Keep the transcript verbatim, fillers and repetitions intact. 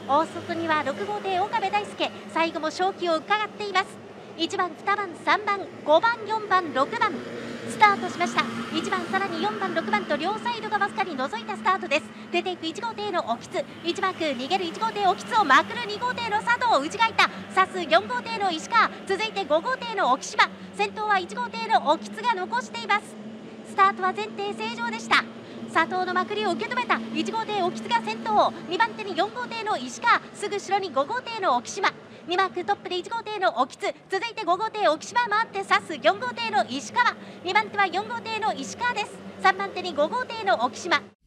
大外にはろく号艇岡部大輔、最後も勝機を伺っています。いちばん、にばん、さんばん、ごばん、よんばん、ろくばんスタートしました。いちばん、さらによんばん、ろくばんと両サイドがわずかに覗いたスタートです。出ていくいち号艇の興津、いちばんく逃げるいち号艇興津をまくるに号艇の佐藤、内がいた指すよん号艇の石川、続いてご号艇の沖島、先頭はいち号艇の興津が残しています。スタートは前提正常でした。佐藤のまくりを受け止めたいち号艇興津が先頭、にばん手によん号艇の石川、すぐ後ろにご号艇の沖島、にマークトップでいち号艇の興津、続いてご号艇沖島回って指すよん号艇の石川、にばん手はよん号艇の石川です。さんばん手にご号艇の沖島。